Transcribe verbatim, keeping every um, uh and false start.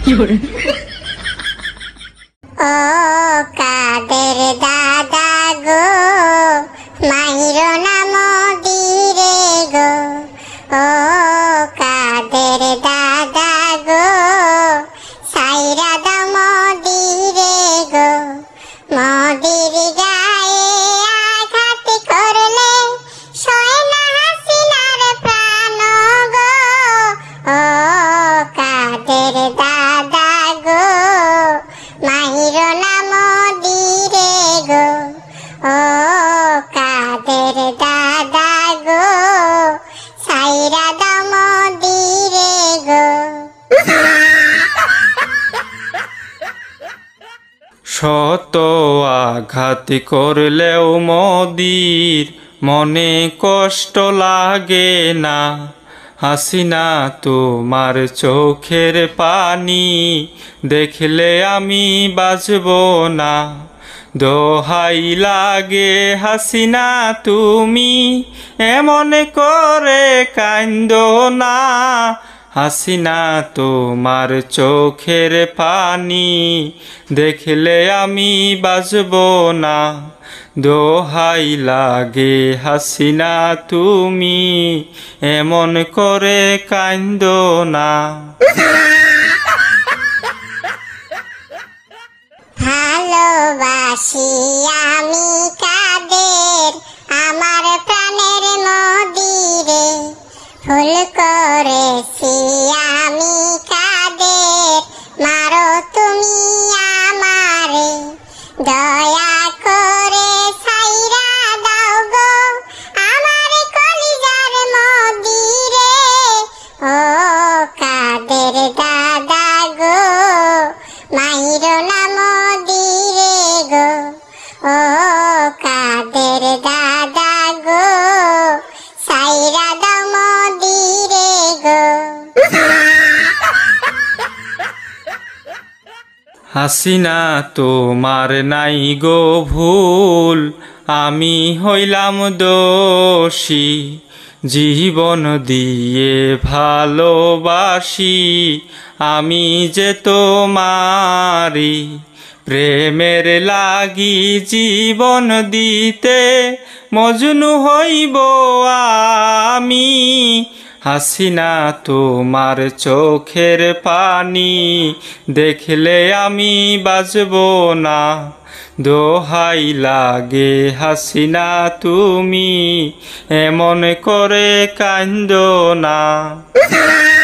ও কাদের দাদা গো মাইরো না মদিরে গো, ও কাদের দাদা গো সাইরা দাও মদিরে গো, মদির গায়ে আঘাত করলে সয় না হাসিনার প্রাণ গো, ও কাদের দাদা গো মাইরো না মদিরে গো, ও কাদের দাদা গো সাইরা দাও মদিরে গো। শত আঘাত করলেও মদির মনে কষ্ট লাগে না, হাসিনা তোমার চোখের পানি দেখলে আমি বাঁচব না। দোহাই লাগে হাসিনা তুমি এমন করে কান্দো না, হাসিনা তোমার চোখের পানি দেখলে আমি বাঁচব না। দোহাই লাগে হাসিনা তুমি এমন করে কান্দো না। ভালোবাসি আমি কাদের আমার প্রাণের মদিরে, ভুল করেছি আমি কাদের মারো তুমি আমারে, দয়া করে সাইরা দাও গো আমার কলিজার মদিরে, ও কাদের দাদা গো মাইরো না মদিরে গো, ও কাদের দাদা গো সাইরা দাও মদিরে গো। হাসিনা তোমার নাই গো ভুল, আমি হইলাম দোষী, জীবন দিয়ে ভালোবাসি আমি যে তোমারি, প্রেমের লাগি জীবন দিতে মজনু হইব আমি। হাসিনা তোমার চোখের পানি দেখলে আমি বাঁচব না, দোহাই লাগে হাসিনা তুমি এমন করে কান্দো না।